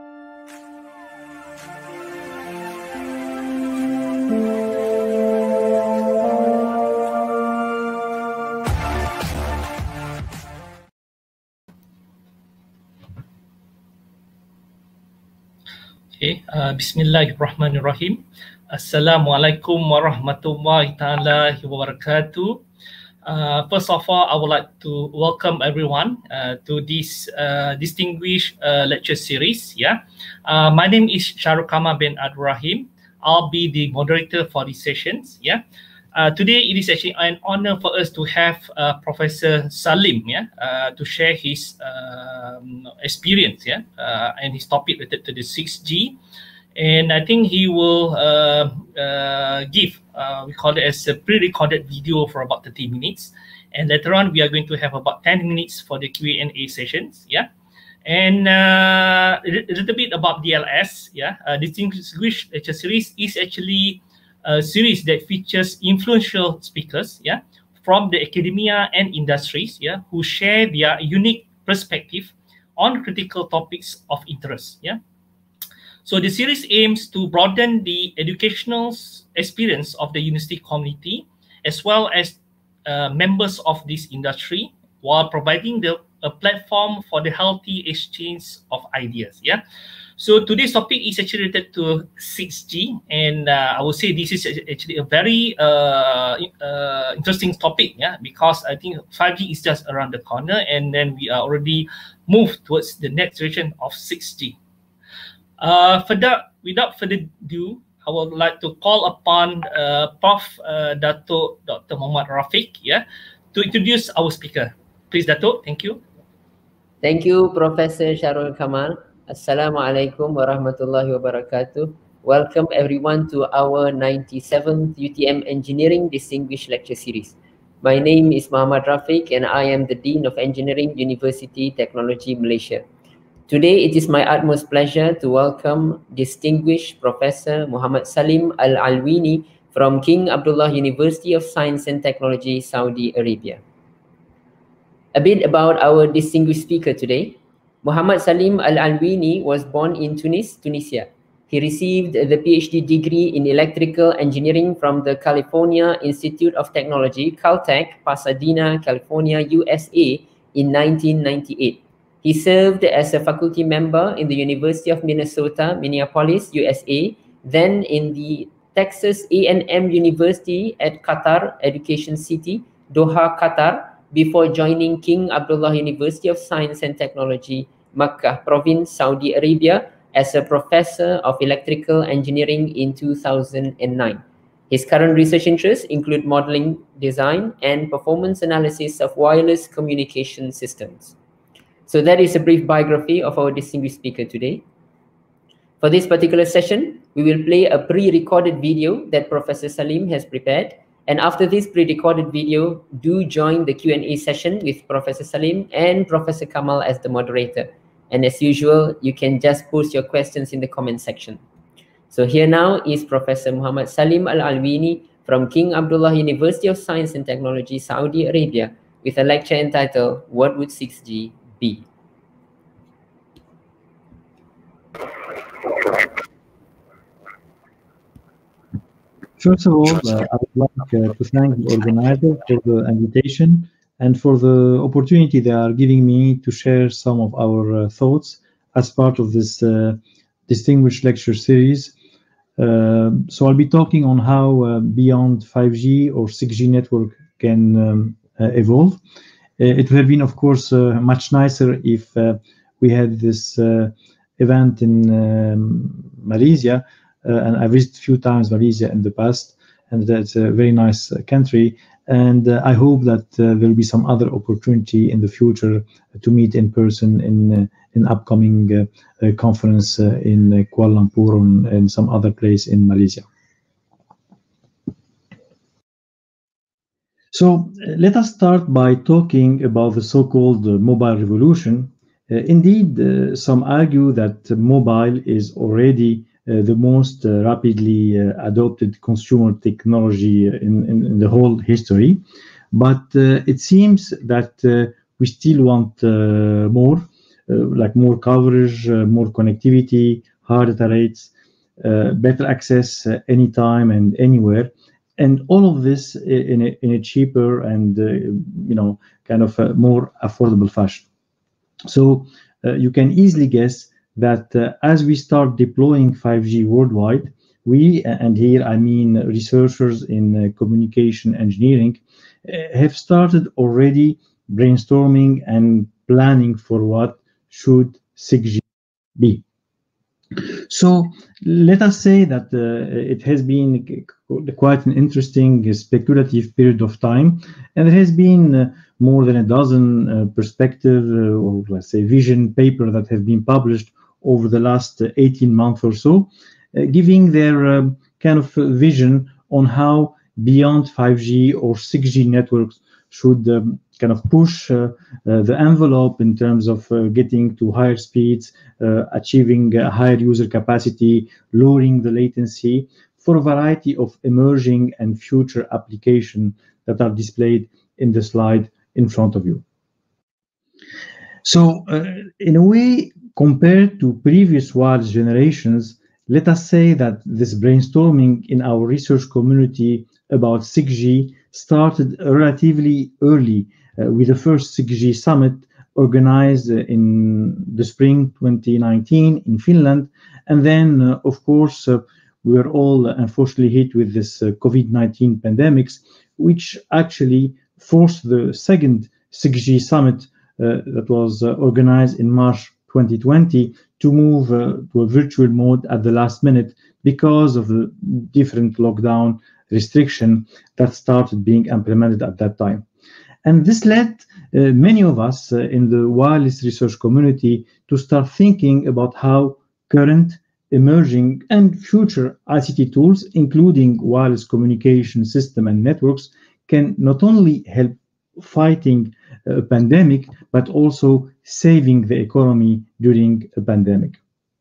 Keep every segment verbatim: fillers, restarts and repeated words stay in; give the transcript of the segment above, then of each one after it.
Okay, uh, Bismillahirrahmanirrahim. Assalamualaikum warahmatullahi ta'ala wabarakatuh. Uh, first of all, I would like to welcome everyone uh, to this uh, distinguished uh, lecture series. Yeah, uh, my name is Shahrul Kamal bin Abdul Rahim. I'll be the moderator for these sessions. Yeah, uh, today it is actually an honor for us to have uh, Professor Salim. Yeah, uh, to share his um, experience. Yeah, uh, and his topic related to the six G. And I think he will uh, uh, give, uh, we call it as a pre-recorded video for about thirty minutes. And later on, we are going to have about ten minutes for the Q and A sessions, yeah. And uh, a little bit about D L S, yeah. Uh, Distinguished Lecture Series is actually a series that features influential speakers, yeah, from the academia and industries, yeah, who share their unique perspective on critical topics of interest, yeah. So the series aims to broaden the educational experience of the university community as well as uh, members of this industry, while providing the a platform for the healthy exchange of ideas. Yeah. So today's topic is actually related to six G, and uh, I would say this is actually a very uh, uh, interesting topic. Yeah, because I think five G is just around the corner, and then we are already moved towards the next generation of six G. Uh, for that, without further ado, I would like to call upon uh, Professor Uh, Dato' Doctor Muhammad Rafiq, yeah, to introduce our speaker. Please, Dato', thank you. Thank you, Professor Shahrul Kamal. Assalamualaikum warahmatullahi wabarakatuh. Welcome everyone to our ninety-seventh U T M Engineering Distinguished Lecture Series. My name is Muhammad Rafiq and I am the Dean of Engineering, University Technology Malaysia. Today, it is my utmost pleasure to welcome distinguished Professor Muhammad Salim Al-Alwini from King Abdullah University of Science and Technology, Saudi Arabia. A bit about our distinguished speaker today. Muhammad Salim Al-Alwini was born in Tunis, Tunisia. He received the PhD degree in electrical engineering from the California Institute of Technology, Caltech, Pasadena, California, U S A in nineteen ninety-eight. He served as a faculty member in the University of Minnesota, Minneapolis, U S A, then in the Texas A and M University at Qatar Education City, Doha, Qatar, before joining King Abdullah University of Science and Technology, Makkah Province, Saudi Arabia, as a professor of electrical engineering in two thousand nine. His current research interests include modeling, design, and performance analysis of wireless communication systems. So that is a brief biography of our distinguished speaker today. For this particular session, we will play a pre-recorded video that Professor Salim has prepared. And after this pre-recorded video, do join the Q and A session with Professor Salim and Professor Kamal as the moderator. And as usual, you can just post your questions in the comment section. So here now is Professor Muhammad Salim Al-Alwini from King Abdullah University of Science and Technology, Saudi Arabia, with a lecture entitled, What Would six G Be? First of all, uh, I would like uh, to thank the organizer for the invitation and for the opportunity they are giving me to share some of our uh, thoughts as part of this uh, distinguished lecture series. Uh, so I'll be talking on how uh, beyond five G or six G network can um, uh, evolve. Uh, it would have been, of course, uh, much nicer if uh, we had this uh, event in um, Malaysia. Uh, and I visited a few times Malaysia in the past, and that's a very nice uh, country. And uh, I hope that uh, there will be some other opportunity in the future to meet in person in uh, in upcoming uh, uh, conference uh, in uh, Kuala Lumpur and, and some other place in Malaysia. So uh, let us start by talking about the so-called uh, mobile revolution. Uh, indeed, uh, some argue that uh, mobile is already Uh, the most uh, rapidly uh, adopted consumer technology in, in, in the whole history. But uh, it seems that uh, we still want uh, more. like more coverage, uh, more connectivity, higher data rates, uh, better access uh, anytime and anywhere, and all of this in a, in a cheaper and uh, you know kind of a more affordable fashion. So uh, you can easily guess that uh, as we start deploying five G worldwide, we, and here I mean researchers in uh, communication engineering, uh, have started already brainstorming and planning for what should six G be. So let us say that uh, it has been quite an interesting speculative period of time, and there has been uh, more than a dozen uh, perspective uh, or let's say vision papers that have been published over the last eighteen months or so, uh, giving their um, kind of vision on how beyond five G or six G networks should um, kind of push uh, uh, the envelope in terms of uh, getting to higher speeds, uh, achieving uh, higher user capacity, lowering the latency for a variety of emerging and future applications that are displayed in the slide in front of you. So uh, in a way, compared to previous wireless generations, let us say that this brainstorming in our research community about six G started relatively early uh, with the first six G summit organized uh, in the spring twenty nineteen in Finland. And then, uh, of course, uh, we were all uh, unfortunately hit with this uh, COVID nineteen pandemics, which actually forced the second six G summit uh, that was uh, organized in March twenty twenty to move uh, to a virtual mode at the last minute because of the different lockdown restriction that started being implemented at that time. And this led uh, many of us uh, in the wireless research community to start thinking about how current, emerging, and future I C T tools, including wireless communication system and networks, can not only help fighting a pandemic, but also saving the economy during a pandemic.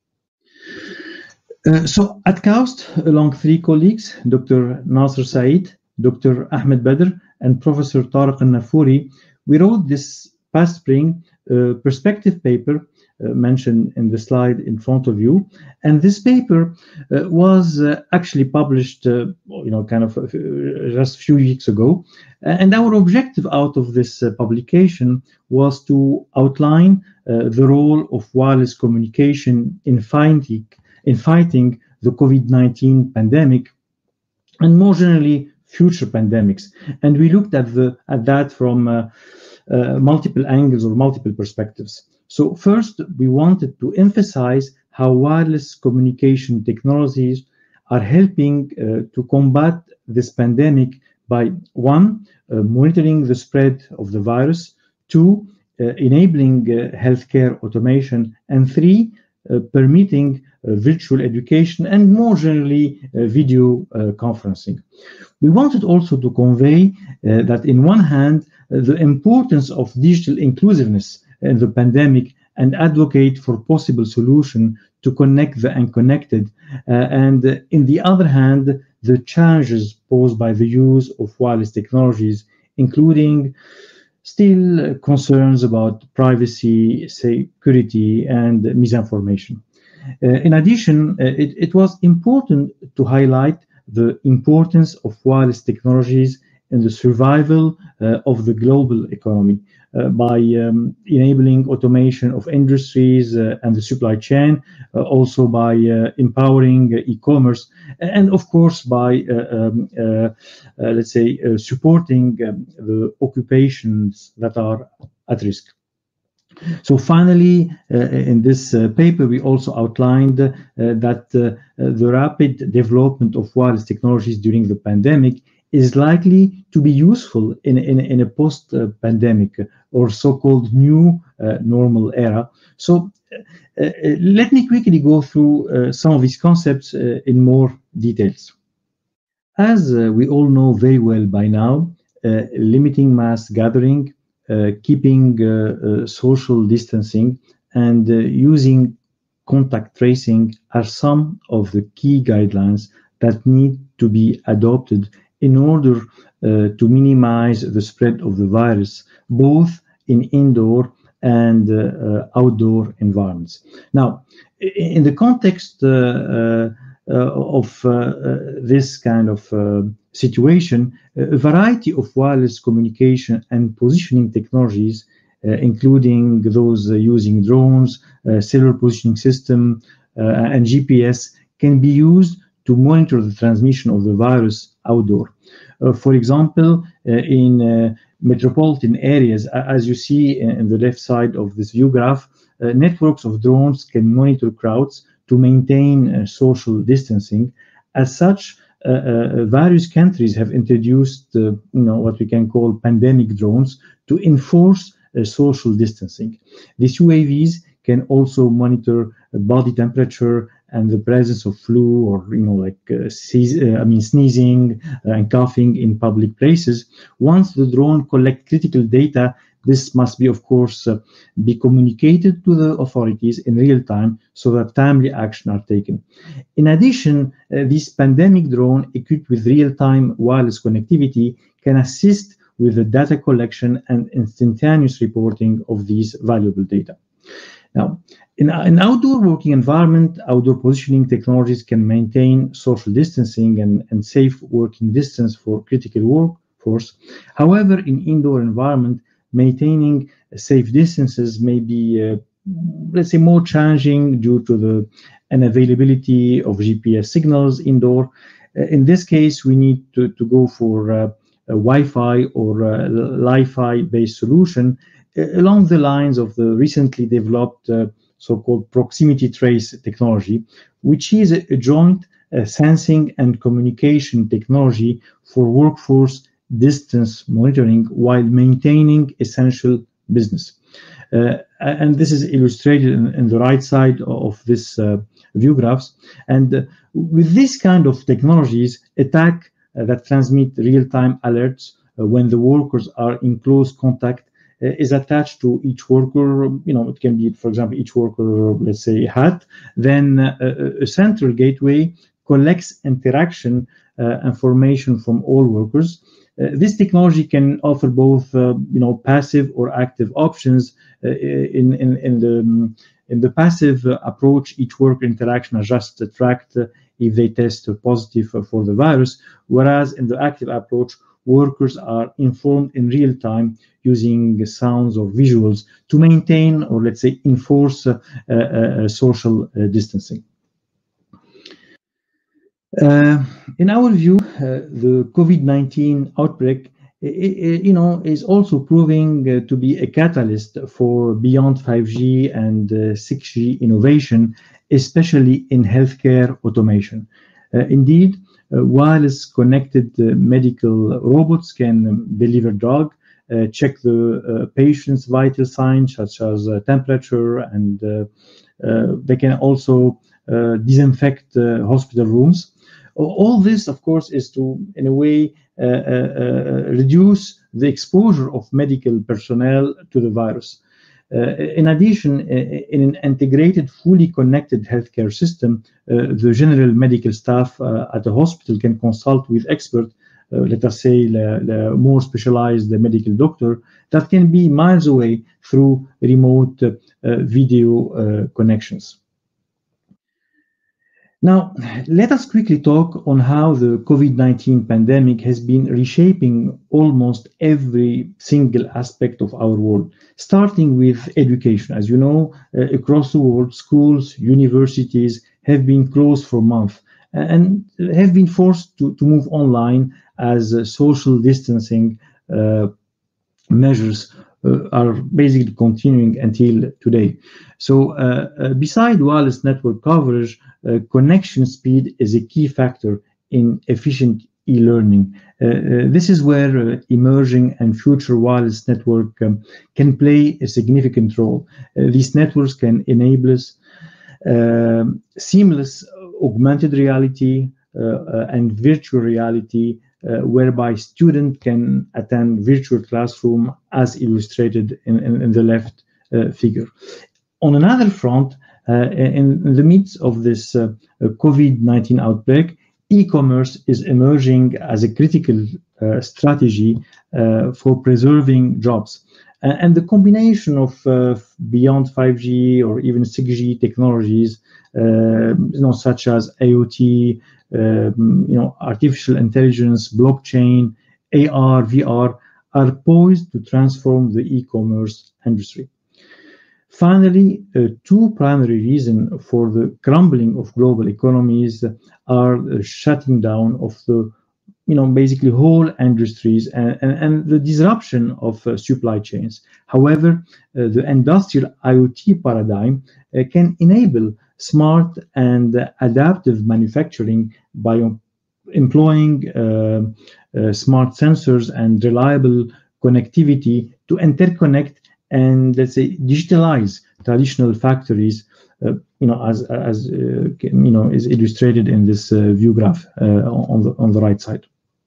Uh, so at KAUST, along three colleagues, Doctor Nasser Said, Doctor Ahmed Badr, and Professor Tariq Al-Nafouri, we wrote this past spring uh, perspective paper uh, mentioned in the slide in front of you. And this paper uh, was uh, actually published, uh, you know, kind of uh, just a few weeks ago. And our objective out of this uh, publication was to outline uh, the role of wireless communication in fighting, in fighting the COVID nineteen pandemic, and more generally, future pandemics. And we looked at, the, at that from uh, uh, multiple angles or multiple perspectives. So first, we wanted to emphasize how wireless communication technologies are helping uh, to combat this pandemic by, one, uh, monitoring the spread of the virus, two, uh, enabling uh, healthcare automation, and three, uh, permitting uh, virtual education and more generally uh, video uh, conferencing. We wanted also to convey uh, that in one hand, uh, the importance of digital inclusiveness in the pandemic and advocate for possible solution to connect the unconnected, uh, and uh, in the other hand, the challenges posed by the use of wireless technologies, including still concerns about privacy, security, and misinformation. Uh, in addition, uh, it, it was important to highlight the importance of wireless technologies in the survival uh, of the global economy uh, by um, enabling automation of industries uh, and the supply chain, uh, also by uh, empowering uh, e-commerce, and of course by, uh, um, uh, uh, let's say, uh, supporting um, the occupations that are at risk. So finally, uh, in this uh, paper, we also outlined uh, that uh, the rapid development of wireless technologies during the pandemic is likely to be useful in, in, in a post-pandemic or so-called new uh, normal era. So uh, uh, let me quickly go through uh, some of these concepts uh, in more details. As uh, we all know very well by now, uh, limiting mass gathering, Uh, keeping uh, uh, social distancing, and uh, using contact tracing are some of the key guidelines that need to be adopted in order uh, to minimize the spread of the virus, both in indoor and uh, uh, outdoor environments. Now, in the context uh, uh, of uh, this kind of uh, situation, a variety of wireless communication and positioning technologies, uh, including those uh, using drones, uh, cellular positioning system, uh, and G P S, can be used to monitor the transmission of the virus outdoor. Uh, for example, uh, in uh, metropolitan areas, as you see in the left side of this view graph, uh, networks of drones can monitor crowds to maintain uh, social distancing. As such, uh, uh, various countries have introduced, uh, you know, what we can call pandemic drones to enforce uh, social distancing. These U A Vs can also monitor body temperature and the presence of flu, or you know, like uh, seize, uh, I mean, sneezing uh, and coughing in public places. Once the drone collects critical data, this must be, of course, uh, be communicated to the authorities in real time so that timely action are taken. In addition, uh, this pandemic drone equipped with real-time wireless connectivity can assist with the data collection and instantaneous reporting of these valuable data. Now, in an outdoor working environment, outdoor positioning technologies can maintain social distancing and, and safe working distance for critical workforce. However, in indoor environment, maintaining safe distances may be, uh, let's say, more challenging due to the unavailability of G P S signals indoor. Uh, in this case, we need to, to go for uh, a Wi-Fi or a Li-Fi based solution uh, along the lines of the recently developed uh, so-called proximity trace technology, which is a, a joint uh, sensing and communication technology for workforce distance monitoring while maintaining essential business. Uh, and this is illustrated in, in the right side of this uh, view graphs. And uh, with this kind of technologies, attack uh, that transmit real-time alerts uh, when the workers are in close contact uh, is attached to each worker. You know, it can be, for example, each worker, let's say, hat. Then uh, a, a central gateway collects interaction uh, information from all workers. Uh, this technology can offer both, uh, you know, passive or active options. Uh, in, in, in the in the passive uh, approach, each worker interaction is just tracked uh, if they test positive for the virus, whereas in the active approach, workers are informed in real time using sounds or visuals to maintain, or let's say, enforce uh, uh, social uh, distancing. Uh, in our view, uh, the COVID nineteen outbreak, it, it, you know, is also proving uh, to be a catalyst for beyond five G and uh, six G innovation, especially in healthcare automation. Uh, indeed, uh, wireless connected uh, medical robots can deliver drug, uh, check the uh, patient's vital signs such as uh, temperature, and uh, uh, they can also uh, disinfect uh, hospital rooms. All this, of course, is to, in a way, uh, uh, reduce the exposure of medical personnel to the virus. Uh, in addition, in an integrated, fully connected healthcare system, uh, the general medical staff uh, at the hospital can consult with experts, uh, let us say, the, the more specialized medical doctor, that can be miles away through remote uh, video uh, connections. Now, let us quickly talk on how the COVID nineteen pandemic has been reshaping almost every single aspect of our world, starting with education. As you know, uh, across the world, schools, universities have been closed for months and have been forced to, to move online as uh, social distancing uh, measures Uh, are basically continuing until today. So uh, uh, beside wireless network coverage, uh, connection speed is a key factor in efficient e-learning. Uh, uh, this is where uh, emerging and future wireless network um, can play a significant role. Uh, these networks can enable us uh, seamless augmented reality uh, uh, and virtual reality, Uh, whereby students can attend virtual classroom as illustrated in, in, in the left uh, figure. On another front, uh, in, in the midst of this uh, COVID nineteen outbreak, e-commerce is emerging as a critical uh, strategy uh, for preserving jobs. And the combination of uh, beyond five G or even six G technologies, uh, you know, such as IoT, um, you know, artificial intelligence, blockchain, A R, V R, are poised to transform the e-commerce industry. Finally, uh, two primary reasons for the crumbling of global economies are the shutting down of the, you know, basically whole industries and, and, and the disruption of uh, supply chains. However, uh, the industrial IoT paradigm uh, can enable smart and uh, adaptive manufacturing by employing uh, uh, smart sensors and reliable connectivity to interconnect and, let's say, digitalize traditional factories, uh, you know, as as uh, you know, is illustrated in this uh, view graph uh, on the on the right side.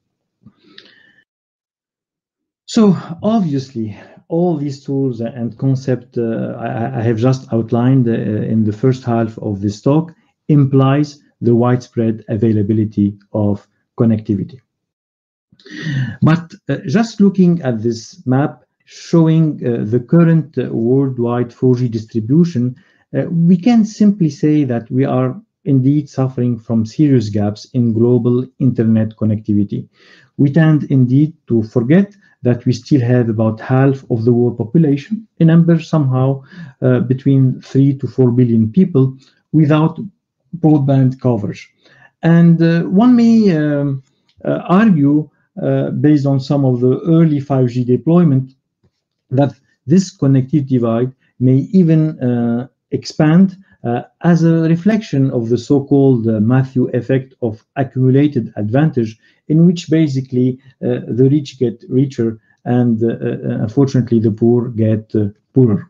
So obviously, all these tools and concepts uh, I, I have just outlined uh, in the first half of this talk implies the widespread availability of connectivity. But uh, just looking at this map showing uh, the current uh, worldwide four G distribution, uh, we can simply say that we are indeed suffering from serious gaps in global internet connectivity. We tend indeed to forget that we still have about half of the world population, a number somehow uh, between three to four billion people without broadband coverage. And uh, one may um, uh, argue, uh, based on some of the early five G deployment, that this connectivity divide may even uh, expand uh, as a reflection of the so-called uh, Matthew effect of accumulated advantage, in which basically uh, the rich get richer and uh, uh, unfortunately the poor get uh, poorer.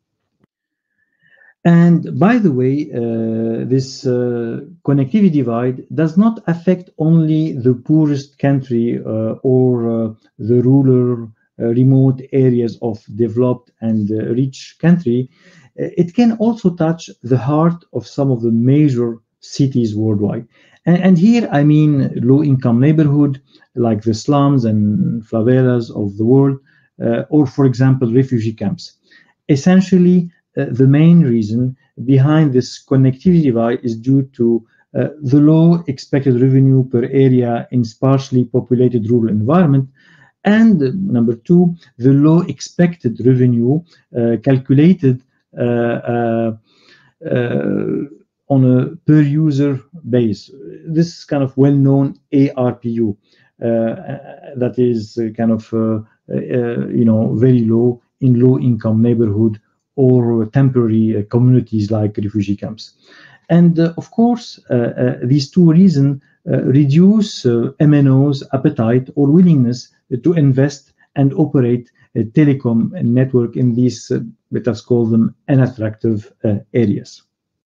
And by the way, uh, this uh, connectivity divide does not affect only the poorest country uh, or uh, the rural, uh, remote areas of developed and uh, rich country. It can also touch the heart of some of the major cities worldwide. And, and here I mean low-income neighborhood like the slums and favelas of the world, uh, or for example, refugee camps. Essentially, uh, the main reason behind this connectivity divide is due to uh, the low expected revenue per area in sparsely populated rural environment, and uh, number two, the low expected revenue uh, calculated uh, uh, uh, on a per user base. This is kind of well-known A R P U uh, that is uh, kind of uh, uh, you know, very low in low-income neighborhood or temporary uh, communities like refugee camps. And uh, of course, uh, uh, these two reasons uh, reduce uh, M N O's appetite or willingness to invest and operate a telecom network in these, uh, let us call them, unattractive uh, areas.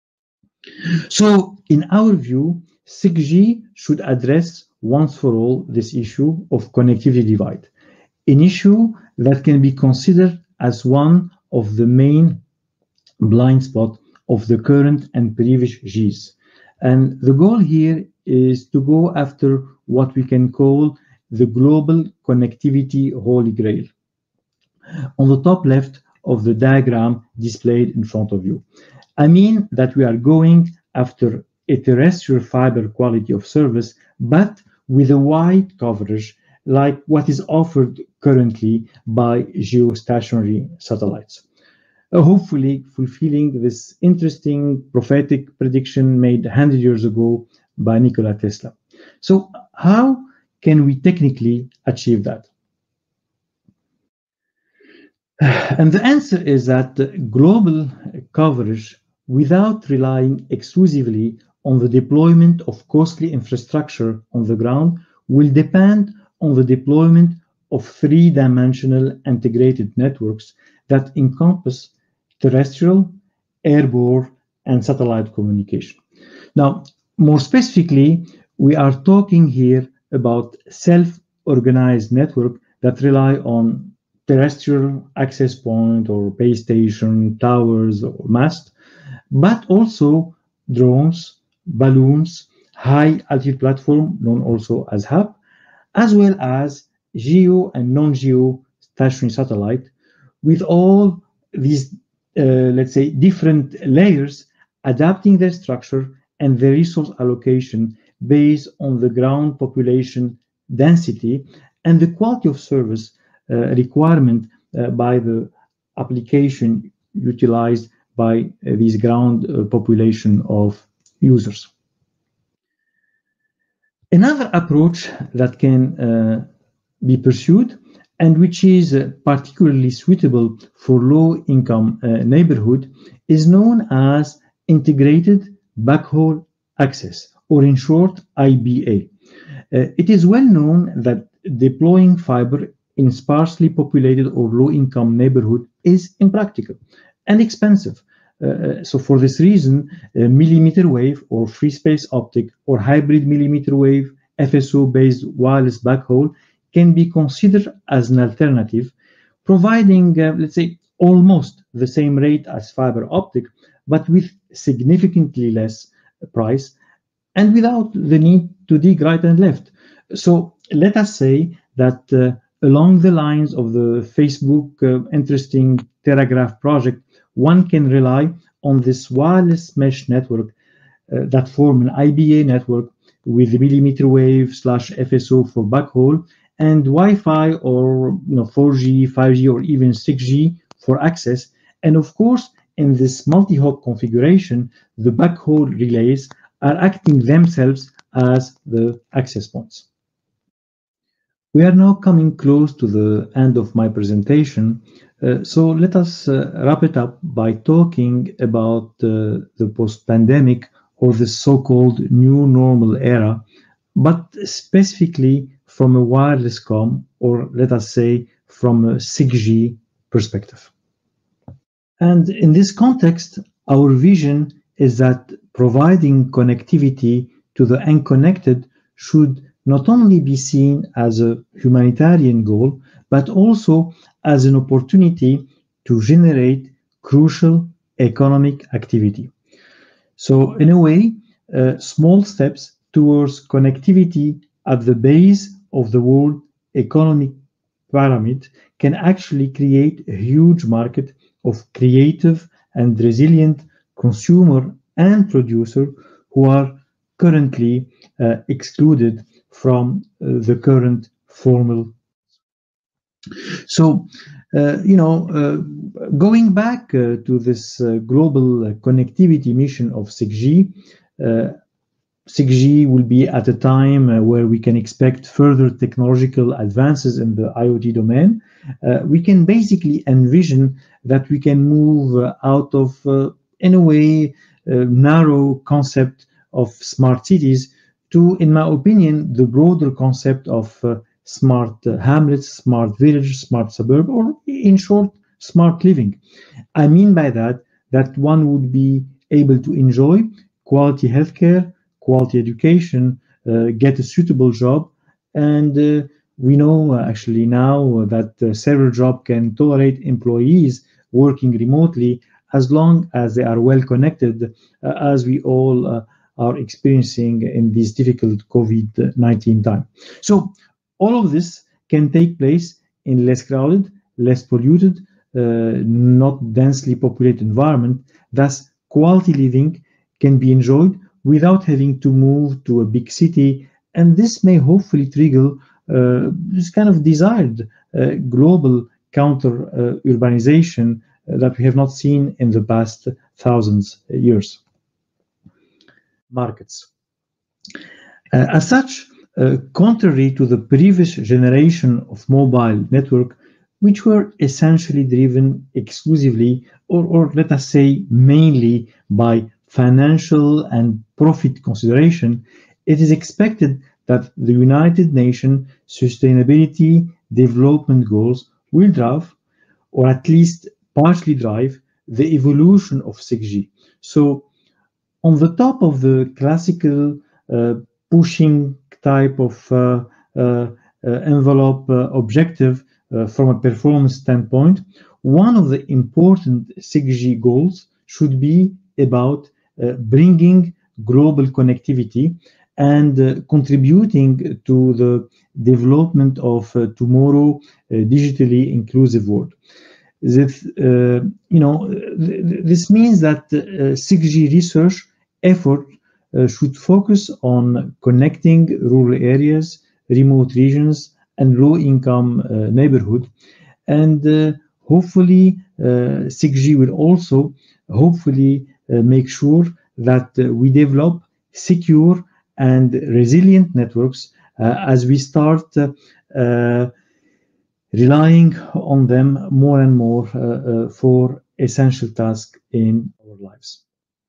So, in our view, six G should address once for all this issue of connectivity divide, an issue that can be considered as one of the main blind spots of the current and previous Gs. And the goal here is to go after what we can call the global connectivity holy grail. On the top left of the diagram displayed in front of you, I mean that we are going after a terrestrial fiber quality of service, but with a wide coverage like what is offered currently by geostationary satellites. Uh, hopefully fulfilling this interesting prophetic prediction made one hundred years ago by Nikola Tesla. So how can we technically achieve that? And the answer is that global coverage, without relying exclusively on the deployment of costly infrastructure on the ground, will depend on the deployment of three-dimensional integrated networks that encompass terrestrial, airborne, and satellite communication. Now, more specifically, we are talking here about self-organized networks that rely on terrestrial access point or base station, towers, or mast, but also drones, balloons, high-altitude platform, known also as H A B, as well as geo and non-geo stationary satellite, with all these, uh, let's say, different layers, adapting their structure and the resource allocation based on the ground population density and the quality of service uh, requirement uh, by the application utilized by uh, these ground uh, population of users. Another approach that can uh, be pursued and which is uh, particularly suitable for low-income uh, neighborhood is known as integrated backhaul access, or in short, I B A. Uh, it is well known that deploying fiber in sparsely populated or low-income neighborhood is impractical and expensive. Uh, so for this reason, uh, millimeter wave or free space optic or hybrid millimeter wave F S O-based wireless backhaul can be considered as an alternative, providing, uh, let's say, almost the same rate as fiber optic, but with significantly less price and without the need to dig right and left. So let us say that uh, along the lines of the Facebook uh, interesting Teragraph project, one can rely on this wireless mesh network uh, that form an I B A network with millimeter wave slash F S O for backhaul and Wi-Fi or you know four G, five G, or even six G for access. And of course, in this multi-hop configuration, the backhaul relays are acting themselves as the access points. We are now coming close to the end of my presentation, uh, so let us uh, wrap it up by talking about uh, the post-pandemic or the so-called new normal era, but specifically from a wireless comm, or let us say from a six G perspective. And in this context, our vision is that providing connectivity to the unconnected should not only be seen as a humanitarian goal, but also as an opportunity to generate crucial economic activity. So in a way, uh, small steps towards connectivity at the base of the world economic pyramid can actually create a huge market of creative and resilient consumer and producer who are currently uh, excluded from uh, the current formal. So, uh, you know, uh, going back uh, to this uh, global uh, connectivity mission of six G, uh, six G will be at a time uh, where we can expect further technological advances in the IoT domain. Uh, we can basically envision that we can move uh, out of, uh, in a way, uh, narrow concept of smart cities to, in my opinion, the broader concept of uh, smart uh, hamlets, smart village, smart suburb, or in short, smart living. I mean by that, that one would be able to enjoy quality healthcare, quality education, uh, get a suitable job, and uh, we know uh, actually now that uh, several jobs can tolerate employees working remotely as long as they are well connected, uh, as we all uh, are experiencing in this difficult COVID nineteen time. So all of this can take place in less crowded, less polluted, uh, not densely populated environment. Thus, quality living can be enjoyed without having to move to a big city, and this may hopefully trigger uh, this kind of desired uh, global counter uh, urbanization uh, that we have not seen in the past thousands of years. Markets. Uh, as such, uh, contrary to the previous generation of mobile network, which were essentially driven exclusively, or, or let us say mainly by financial and profit consideration, it is expected that the United Nations Sustainability Development Goals will drive, or at least partially drive, the evolution of six G. So on the top of the classical uh, pushing type of uh, uh, uh, envelope uh, objective uh, from a performance standpoint, one of the important six G goals should be about uh, bringing global connectivity and uh, contributing to the development of uh, tomorrow uh, digitally inclusive world. that, uh, you know, th this means that uh, six G research effort uh, should focus on connecting rural areas, remote regions, and low-income uh, neighborhood. And uh, hopefully, uh, six G will also hopefully uh, make sure that uh, we develop secure and resilient networks uh, as we start uh, uh, relying on them more and more uh, uh, for essential tasks in our lives.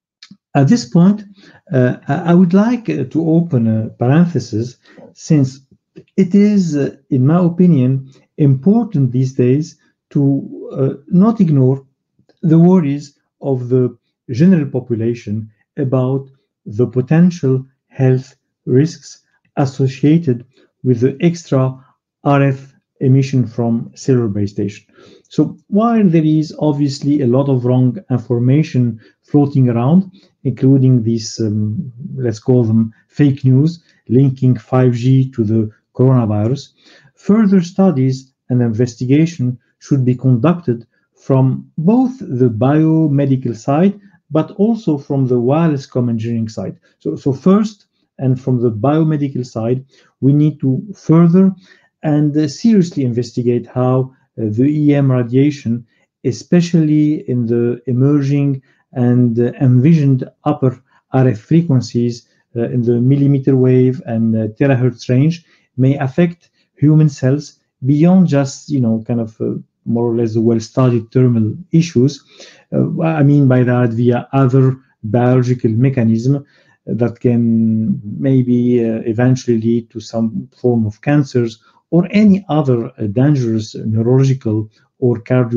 At this point, uh, I would like uh, to open a parenthesis, since it is, uh, in my opinion, important these days to uh, not ignore the worries of the general population about the potential health risks associated with the extra R F emission from cellular base station. So while there is obviously a lot of wrong information floating around, including these, um, let's call them fake news, linking five G to the coronavirus, further studies and investigation should be conducted from both the biomedical side, but also from the wireless comm engineering side. So, so first, and from the biomedical side, we need to further and uh, seriously investigate how uh, the E M radiation, especially in the emerging and uh, envisioned upper R F frequencies uh, in the millimeter wave and uh, terahertz range, may affect human cells beyond just, you know, kind of uh, more or less the well-studied thermal issues. Uh, I mean by that via other biological mechanism that can maybe uh, eventually lead to some form of cancers or any other uh, dangerous neurological or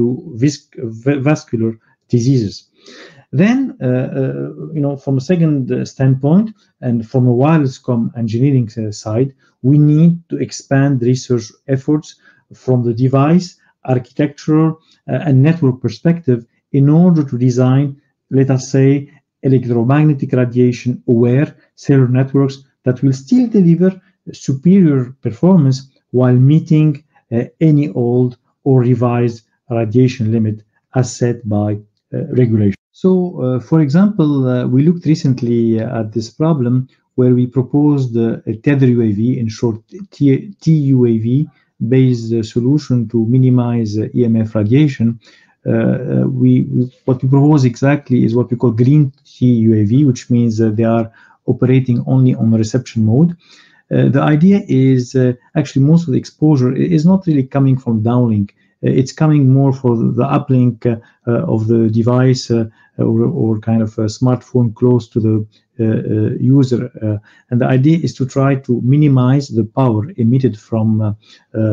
cardiovascular diseases. Then, uh, uh, you know, from a second uh, standpoint, and from a wireless comm engineering uh, side, we need to expand research efforts from the device, architectural, uh, and network perspective in order to design, let us say, electromagnetic radiation aware cellular networks that will still deliver superior performance while meeting uh, any old or revised radiation limit as set by uh, regulation. So, uh, for example, uh, we looked recently at this problem where we proposed uh, a tether U A V, in short T U A V, based uh, solution to minimize uh, E M F radiation. Uh, we, we what we propose exactly is what we call green T U A V, which means uh, they are operating only on reception mode. Uh, the idea is uh, actually most of the exposure is not really coming from downlink. Uh, it's coming more for the uplink uh, uh, of the device uh, or, or kind of a smartphone close to the uh, uh, user. Uh, and the idea is to try to minimize the power emitted from uh, uh,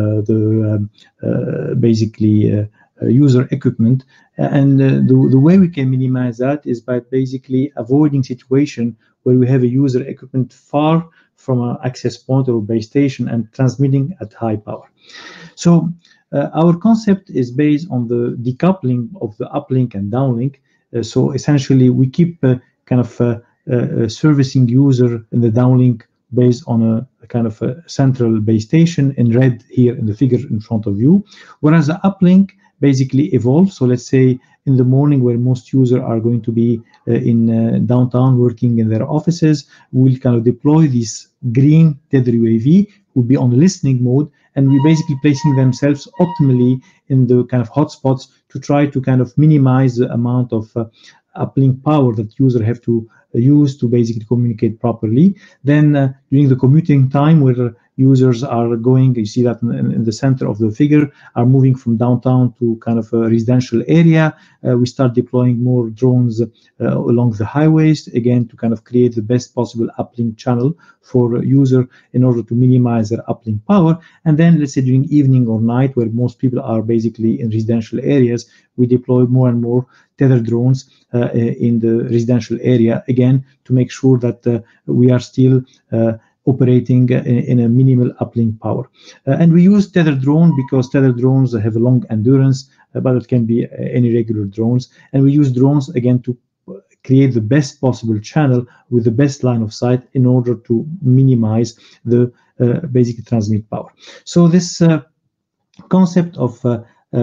the uh, uh, basically uh, uh, user equipment. And uh, the, the way we can minimize that is by basically avoiding situation where we have a user equipment far from an access point or base station and transmitting at high power. So uh, our concept is based on the decoupling of the uplink and downlink. Uh, so essentially we keep uh, kind of uh, uh, servicing user in the downlink based on a, a kind of a central base station in red here in the figure in front of you, whereas the uplink basically evolves. So let's say in the morning where most users are going to be uh, in uh, downtown working in their offices, we'll kind of deploy this green tether U A V, will be on listening mode, and we're basically placing themselves optimally in the kind of hotspots to try to kind of minimize the amount of uh, uplink power that users have to uh, use to basically communicate properly. Then uh, during the commuting time where users are going, you see that in, in the center of the figure, are moving from downtown to kind of a residential area. Uh, we start deploying more drones uh, along the highways, again, to kind of create the best possible uplink channel for user in order to minimize their uplink power. And then let's say during evening or night, where most people are basically in residential areas, we deploy more and more tether drones uh, in the residential area, again, to make sure that uh, we are still uh, operating in, in a minimal uplink power. Uh, and we use tether drone because tether drones have a long endurance, uh, but it can be uh, any regular drones. And we use drones, again, to create the best possible channel with the best line of sight in order to minimize the uh, basic transmit power. So this uh, concept of uh, uh,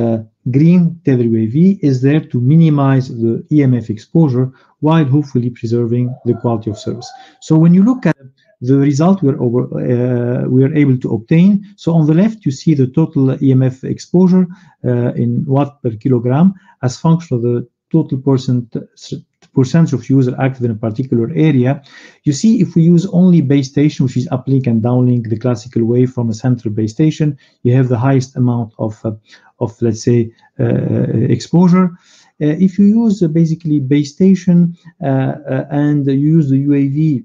green tether U A V is there to minimize the E M F exposure while hopefully preserving the quality of service. So when you look at the result we're over, uh, we are able to obtain. So on the left, you see the total E M F exposure uh, in watt per kilogram as function of the total percent percentage of user active in a particular area. You see, if we use only base station, which is uplink and downlink the classical way from a central base station, you have the highest amount of, uh, of let's say, uh, exposure. Uh, if you use uh, basically base station uh, uh, and you use the U A V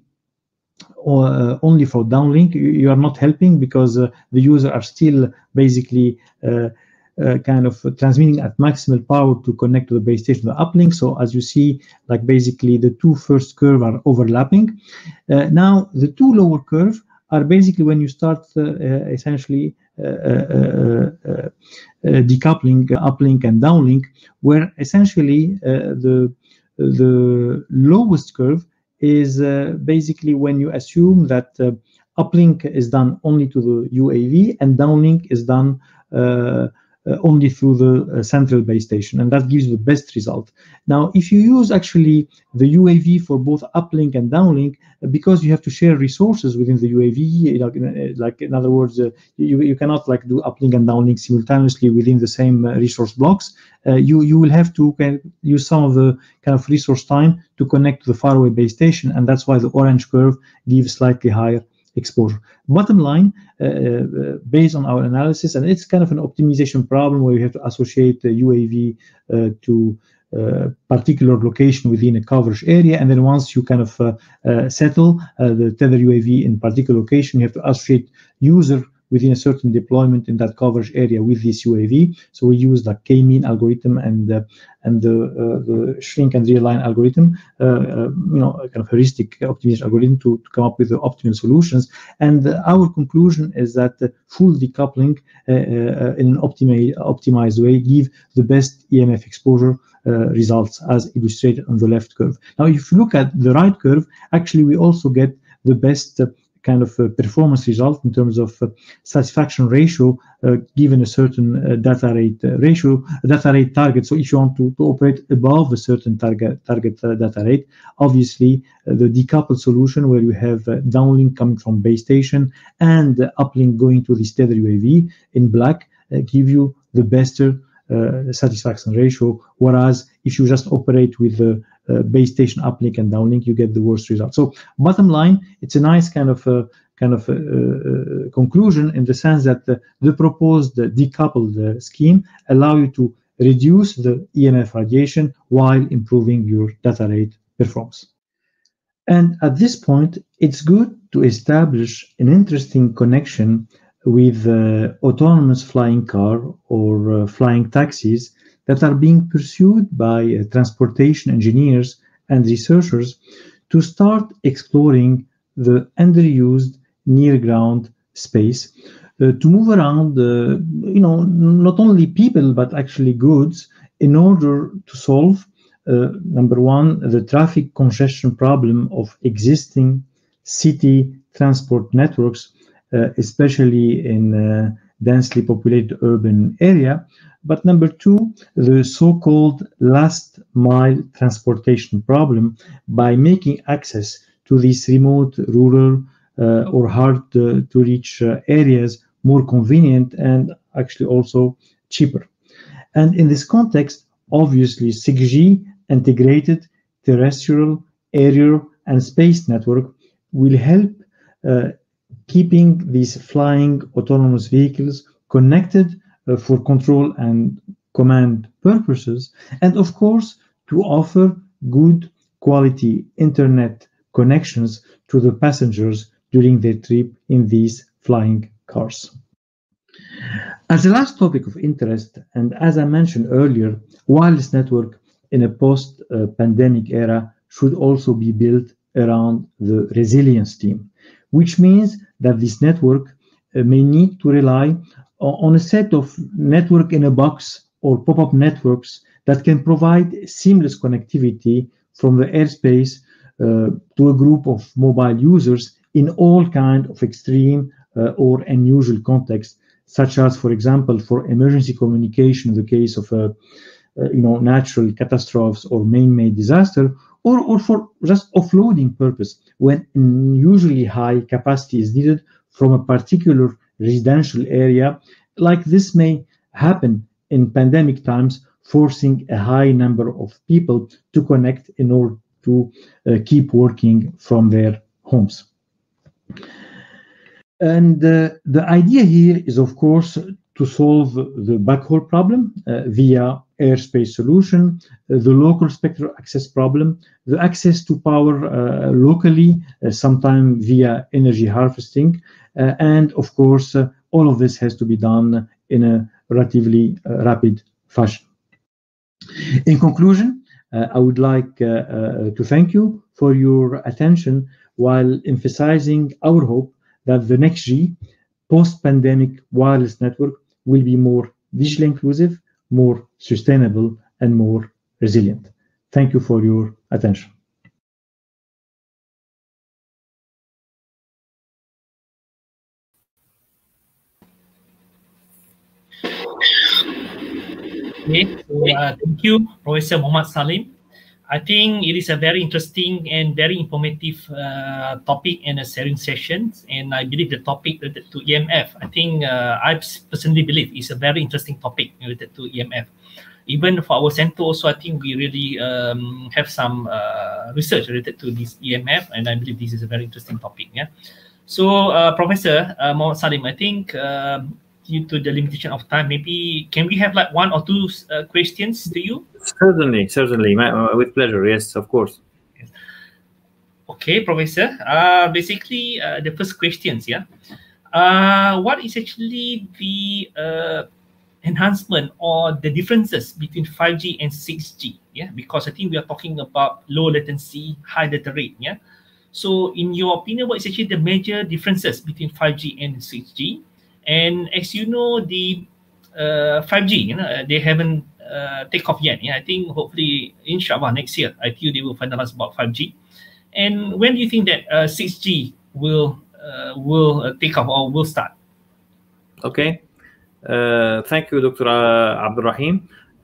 or uh, only for downlink, you, you are not helping because uh, the user are still basically uh, uh, kind of transmitting at maximal power to connect to the base station, the uplink. So as you see, like basically the two first curve are overlapping. Uh, now the two lower curve are basically when you start uh, uh, essentially uh, uh, uh, uh, decoupling uh, uplink and downlink, where essentially uh, the the lowest curve is uh, basically when you assume that uh, uplink is done only to the U A V and downlink is done uh, uh, only through the uh, central base station, and that gives you the best result. Now, if you use actually the U A V for both uplink and downlink, uh, because you have to share resources within the U A V, like, like in other words, uh, you, you cannot like do uplink and downlink simultaneously within the same uh, resource blocks. Uh, you, you will have to kind of use some of the kind of resource time to connect to the faraway base station, and that's why the orange curve gives slightly higher exposure. Bottom line, uh, uh, based on our analysis, and it's kind of an optimization problem where you have to associate the U A V uh, to uh, particular location within a coverage area, and then once you kind of uh, uh, settle uh, the tether U A V in particular location, you have to associate user within a certain deployment in that coverage area with this U A V. So we use the K-mean algorithm and uh, and the, uh, the shrink and realign algorithm, uh, uh, you know, a kind of heuristic optimization algorithm to, to come up with the optimal solutions. And uh, our conclusion is that uh, full decoupling uh, uh, in an optimi optimized way give the best E M F exposure uh, results, as illustrated on the left curve. Now, if you look at the right curve, actually we also get the best uh, kind of uh, performance result in terms of uh, satisfaction ratio uh, given a certain uh, data rate uh, ratio, data rate target. So if you want to, to operate above a certain target target uh, data rate, obviously uh, the decoupled solution where you have uh, downlink coming from base station and uh, uplink going to this tether U A V in black uh, give you the best uh, satisfaction ratio, whereas if you just operate with the Uh, base station uplink and downlink, you get the worst result. So bottom line, it's a nice kind of uh, kind of uh, uh, conclusion in the sense that uh, the proposed uh, decoupled uh, scheme allow you to reduce the E M F radiation while improving your data rate performance. And at this point, it's good to establish an interesting connection with uh, autonomous flying car or uh, flying taxis that are being pursued by uh, transportation engineers and researchers to start exploring the underused near-ground space uh, to move around, uh, you know, not only people but actually goods in order to solve, uh, number one, the traffic congestion problem of existing city transport networks, uh, especially in uh, densely populated urban area. But number two, the so-called last mile transportation problem by making access to these remote, rural, uh, or hard uh, to reach uh, areas more convenient and actually also cheaper. And in this context, obviously, six G integrated terrestrial, aerial, and space network will help uh, keeping these flying autonomous vehicles connected Uh, for control and command purposes, and of course to offer good quality internet connections to the passengers during their trip in these flying cars. As the last topic of interest, and as I mentioned earlier, wireless network in a post-pandemic uh, era should also be built around the resilience team, which means that this network uh, may need to rely on a set of network in a box or pop-up networks that can provide seamless connectivity from the airspace uh, to a group of mobile users in all kinds of extreme uh, or unusual contexts, such as, for example, for emergency communication in the case of a, uh, you know, natural catastrophes or man-made disaster, or, or for just offloading purpose when unusually high capacity is needed from a particular residential area. Like this may happen in pandemic times, forcing a high number of people to connect in order to uh, keep working from their homes. And uh, the idea here is, of course, to solve the backhaul problem uh, via airspace solution, uh, the local spectral access problem, the access to power uh, locally, uh, sometimes via energy harvesting, uh, and of course, uh, all of this has to be done in a relatively uh, rapid fashion. In conclusion, uh, I would like uh, uh, to thank you for your attention while emphasizing our hope that the next G post-pandemic wireless network will be more digitally inclusive, more sustainable, and more resilient. Thank you for your attention. Okay, so, uh, thank you, Professor Muhammad Salim. I think it is a very interesting and very informative uh, topic and a sharing session. And I believe the topic related to E M F, I think uh, I personally believe is a very interesting topic related to E M F. Even for our center also, I think we really um, have some uh, research related to this E M F, and I believe this is a very interesting topic. Yeah. So, uh, Professor uh, Muhammad Salim, I think uh, due to the limitation of time, maybe can we have like one or two uh, questions to you? Certainly, certainly, uh, with pleasure. Yes, of course. Yes. Okay, Professor. Uh, basically, uh, the first questions, yeah. Uh, what is actually the uh, enhancement or the differences between five G and six G? Yeah, because I think we are talking about low latency, high data rate. Yeah. So, in your opinion, what is actually the major differences between five G and six G? And as you know, the uh, five G, you know, they haven't uh, take off yet. Yeah, I think hopefully, inshallah, next year, I think they will finalize about five G. And when do you think that uh, six G will uh, will uh, take off or will start? Okay. Uh, thank you, Doctor Uh, Abdurrahim.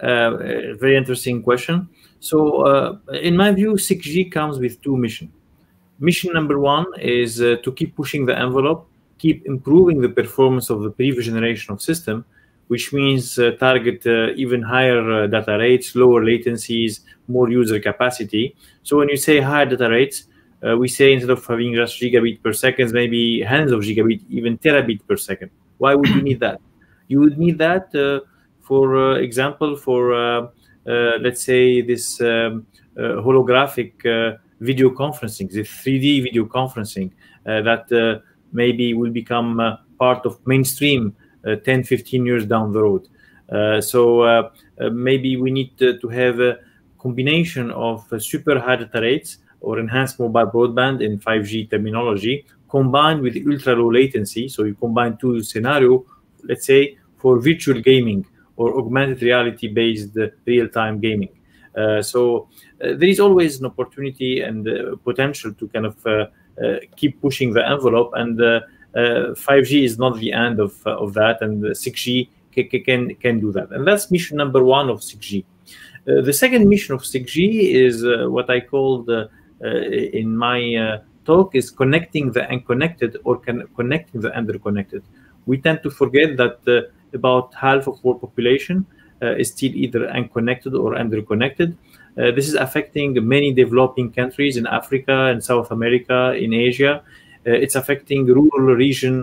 Uh, very interesting question. So, uh, in my view, six G comes with two missions. Mission number one is uh, to keep pushing the envelope, keep improving the performance of the previous generation of system, which means uh, target uh, even higher uh, data rates, lower latencies, more user capacity. So when you say higher data rates, uh, we say instead of having just gigabit per second, maybe hundreds of gigabit, even terabit per second. Why would you need that? You would need that, uh, for uh, example, for, uh, uh, let's say, this um, uh, holographic uh, video conferencing, the three D video conferencing uh, that uh, maybe will become uh, part of mainstream uh, ten, fifteen years down the road. Uh, so uh, uh, maybe we need to, to have a combination of uh, super high data rates or enhanced mobile broadband in five G terminology, combined with ultra low latency. So you combine two scenarios, let's say, for virtual gaming or augmented reality based uh, real-time gaming. Uh, so uh, there is always an opportunity and uh, potential to kind of uh, uh, keep pushing the envelope, and uh, uh, five G is not the end of, uh, of that, and six G can, can, can do that. And that's mission number one of six G. Uh, the second mission of six G is uh, what I called uh, uh, in my uh, talk is connecting the unconnected or con connecting the underconnected. We tend to forget that uh, about half of our population Uh, is still either unconnected or underconnected. Uh, this is affecting many developing countries in Africa and South America, in Asia. Uh, it's affecting rural region,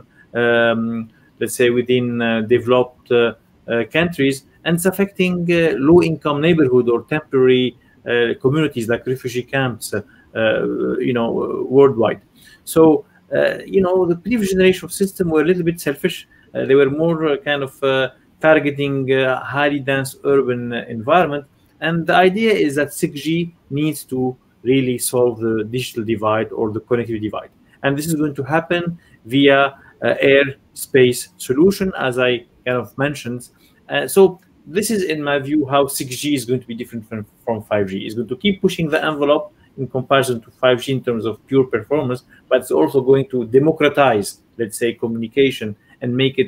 um, let's say within uh, developed uh, uh, countries, and it's affecting uh, low-income neighborhood or temporary uh, communities like refugee camps, uh, uh, you know, worldwide. So, uh, you know, the previous generation of system were a little bit selfish. Uh, they were more uh, kind of uh, targeting uh, highly dense urban uh, environment. And the idea is that six G needs to really solve the digital divide or the connectivity divide. And this is going to happen via uh, air-space solution, as I kind of mentioned. Uh, so this is, in my view, how six G is going to be different from, from five G. It's going to keep pushing the envelope in comparison to five G in terms of pure performance, but it's also going to democratize, let's say, communication and make it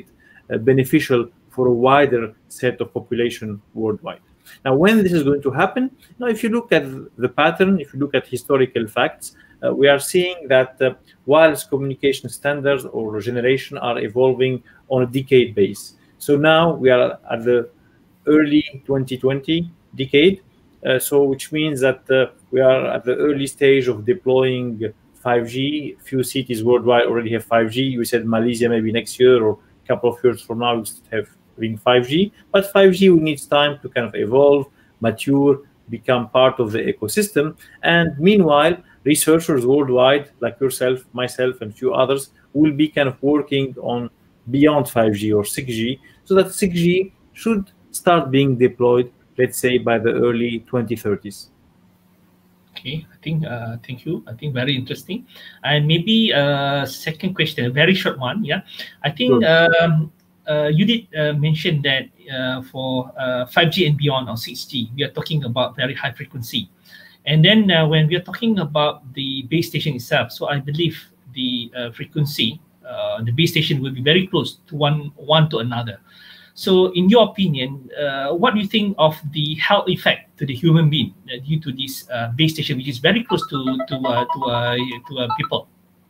uh, beneficial for a wider set of population worldwide. Now, when this is going to happen? Now, if you look at the pattern, if you look at historical facts, uh, we are seeing that uh, whilst communication standards or generation are evolving on a decade base. So now we are at the early twenty twenty decade, uh, so which means that uh, we are at the early stage of deploying five G. Few cities worldwide already have five G. We said Malaysia maybe next year or a couple of years from now we have having five G, but five G needs time to kind of evolve, mature, become part of the ecosystem. And meanwhile, researchers worldwide, like yourself, myself, and a few others, will be kind of working on beyond five G or six G, so that six G should start being deployed, let's say, by the early twenty thirties. Okay, I think, uh, thank you. I think very interesting. And maybe a second question, a very short one. Yeah, I think Sure. um, uh, you did uh, mention that uh, for uh, five G and beyond or six G, we are talking about very high frequency. And then uh, when we are talking about the base station itself, so I believe the uh, frequency, uh, the base station will be very close to one, one to another. So in your opinion, uh, what do you think of the health effect to the human being uh, due to this uh, base station, which is very close to to uh, to uh, to uh, people?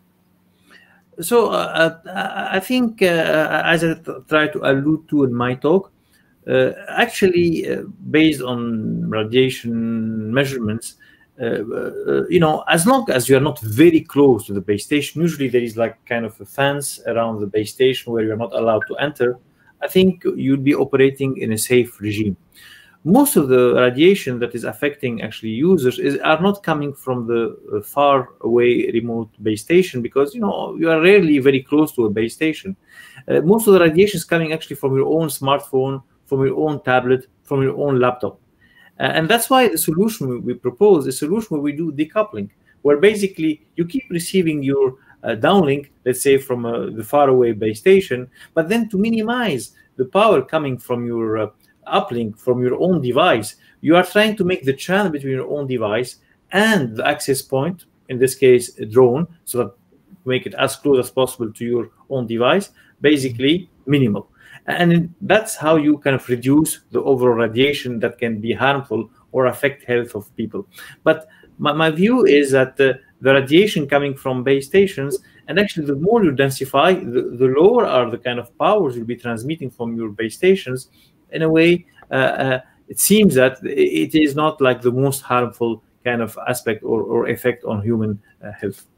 So uh, I think, uh, as I tried to allude to in my talk, uh, actually, uh, based on radiation measurements, uh, uh, you know, as long as you are not very close to the base station, usually there is like kind of a fence around the base station where you're not allowed to enter. I think you'd be operating in a safe regime. Most of the radiation that is affecting actually users is are not coming from the uh, far away remote base station, because you know you are rarely very close to a base station. Uh, most of the radiation is coming actually from your own smartphone, from your own tablet, from your own laptop. Uh, and that's why the solution we, we propose is a solution where we do decoupling, where basically you keep receiving your uh, downlink, let's say from uh, the faraway base station, but then to minimize the power coming from your uh, uplink from your own device, you are trying to make the channel between your own device and the access point, in this case a drone, so that make it as close as possible to your own device, basically minimal. And that's how you kind of reduce the overall radiation that can be harmful or affect health of people. But my, my view is that uh, the radiation coming from base stations, and actually the more you densify, the, the lower are the kind of powers you'll be transmitting from your base stations. In a way, uh, uh, it seems that it is not like the most harmful kind of aspect or, or effect on human uh, health.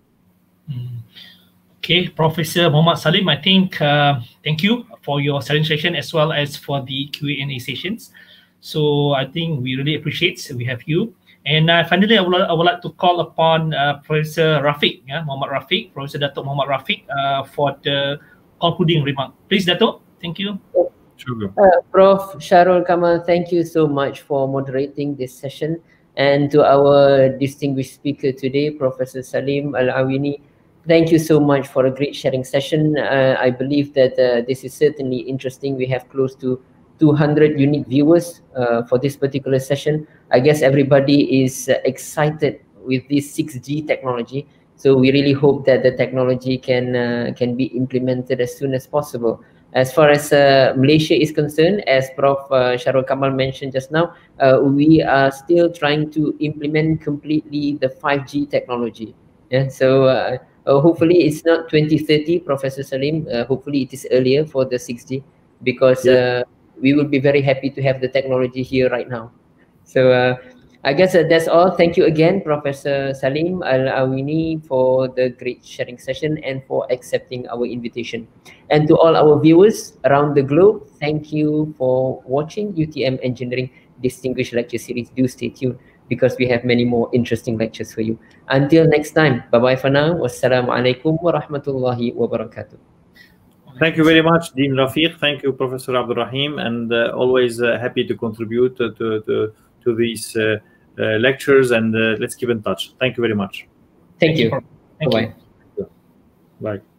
Mm. Okay, Professor Muhammad Salim, I think, uh, thank you for your presentation as well as for the Q and A sessions. So I think we really appreciate we have you. And uh, finally, I would, I would like to call upon uh, Professor Rafiq, yeah, Muhammad Rafiq, Professor Dato' Muhammad Rafiq, uh, for the concluding remark. Please, Dato', thank you. Sure. Uh, Professor Sharul Kamal, thank you so much for moderating this session. And to our distinguished speaker today, Professor Salim Al-Awini, thank you so much for a great sharing session. Uh, I believe that uh, this is certainly interesting. We have close to two hundred unique viewers uh, for this particular session. I guess everybody is uh, excited with this six G technology. So we really hope that the technology can uh, can be implemented as soon as possible. As far as uh, Malaysia is concerned, as Professor Uh, Sharul Kamal mentioned just now, uh, we are still trying to implement completely the five G technology. Yeah, so uh, uh, hopefully it's not twenty thirty, Professor Salim. Uh, hopefully it is earlier for the six G, because Yeah. uh, we will be very happy to have the technology here right now. So uh, I guess uh, that's all. Thank you again, Professor Salim Al-Awini, for the great sharing session and for accepting our invitation. And to all our viewers around the globe, thank you for watching U T M Engineering Distinguished Lecture Series. Do stay tuned, because we have many more interesting lectures for you. Until next time, bye-bye for now. Wassalamualaikum warahmatullahi wabarakatuh. Thank you very much, Dean Rafiq. Thank you, Professor Abdul Rahim, and uh, always uh, happy to contribute to, to, to, to these uh, uh, lectures, and uh, let's keep in touch. Thank you very much. Thank you. Thank you. Bye-bye. Bye.